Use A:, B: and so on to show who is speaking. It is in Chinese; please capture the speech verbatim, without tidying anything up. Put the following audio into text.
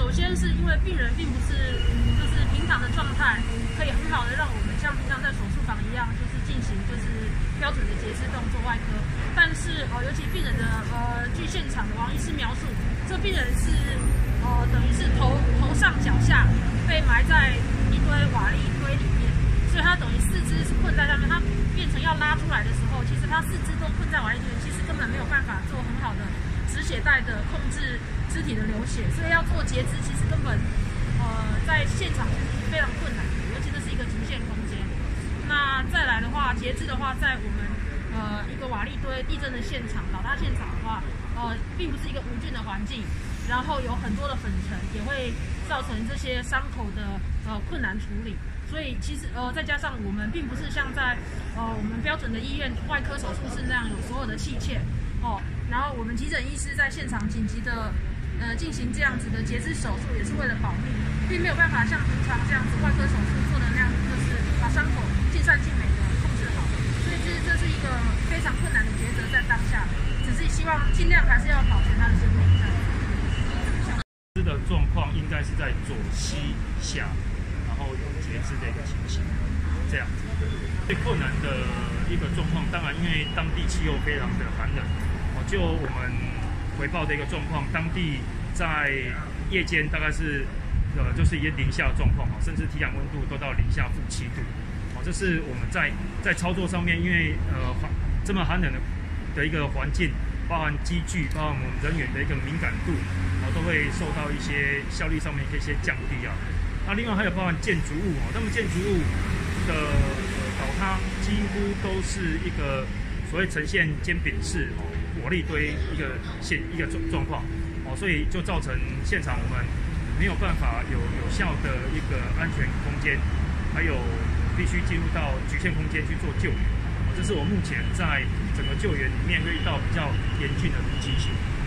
A: 首先是因为病人并不是就是平常的状态，可以很好的让我们像平常在手术房一样，就是进行就是标准的截肢动作外科。但是呃，尤其病人的呃，据现场的王医师描述，这病人是呃等于是头头上脚下被埋在一堆瓦砾堆里面，所以他等于四肢是困在上面，他变成要拉出来的时候，其实他四肢都困在瓦砾堆里面，其实根本没有办法做很好的止血带的控制肢体的流血，所以要做截肢，其实根本呃在现场其实是非常困难的，尤其这是一个极限空间。那再来的话，截肢的话，在我们呃一个瓦砾堆地震的现场、倒塌现场的话，呃，并不是一个无菌的环境，然后有很多的粉尘，也会造成这些伤口的呃困难处理。所以其实呃再加上我们并不是像在呃我们标准的医院外科手术室那样有所有的器械哦，然后我们急诊医师在现场紧急的呃进行这样子的截肢手术，也是为了保命，并没有办法像平常这样子外科手术做的那样子，就是把伤口尽善尽美的控制好。所以这这是一个非常困难的抉择在当下，只是希望尽量还是要保全他的生命。
B: 肢的状况应该是在左膝下。然后有截肢的一个情形，这样子。最困难的一个状况，当然因为当地气候非常的寒冷，哦，就我们回报的一个状况，当地在夜间大概是呃就是一些零下的状况，甚至体感温度都到零下负七度，哦，这是我们在在操作上面，因为呃这么寒冷的的一个环境，包含机具，包含我们人员的一个敏感度，哦，都会受到一些效率上面一些降低啊。那另外还有包含建筑物哦，那么建筑物的倒塌几乎都是一个所谓呈现尖柄式哦瓦砾堆一个现一个状状况哦，所以就造成现场我们没有办法有有效的一个安全空间，还有必须进入到局限空间去做救援哦，这是我目前在整个救援里面会遇到比较严峻的危机性。